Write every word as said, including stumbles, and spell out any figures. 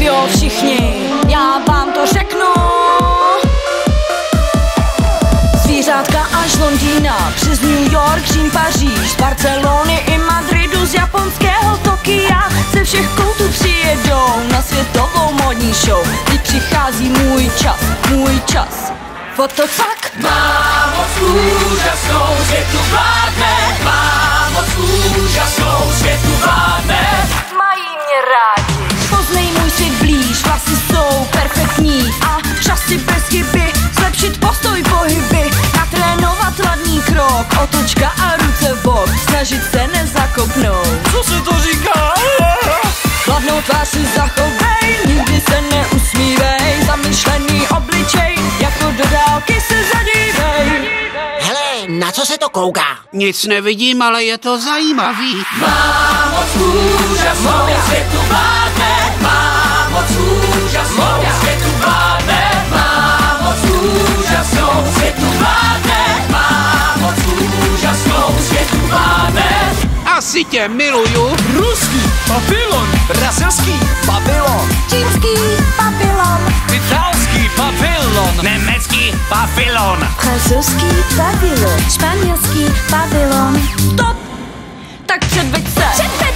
Tak jo všichni, já vám to řeknu. Zvířátka až z Londýna, přes New York, Řím, Paříž, z Barcelony i Madridu, z japonského Tokia, ze všech koutů přijedou na světovou modní show. Teď přichází můj čas, můj čas. Fotofak. Mám moc úžasnou, světu vládne. Mám moc úžasnou, světu vládne. Mají mě rádi. Poznej můj svět blíž, vlasy jsou perfektní a časy bez chyby. Zlepšit postoj, pohyby, natrénovat ladný krok, otočka a ruce v bok, snažit se nezakopnout. Co se to říká? Chladnou tvář si zachovej, nikdy se neusmívej, zamyšlený obličej, jako do dálky se zadívej. Hele, na co se to kouká? Nic nevidím, ale je to zajímavý. Mám moc úžasnou, světu vládne. Mám moc úžasnou, světu vládne. Mám moc úžasnou, světu vládne. Mám moc úžasnou, světu vládne. Asi tě miluju. Ruský papilon, brazilský papilon, Čínský papilon, italský papilon, německý papilon, francouzský pavilon, španělský pavilon. Stop! Tak předveď se! Předveď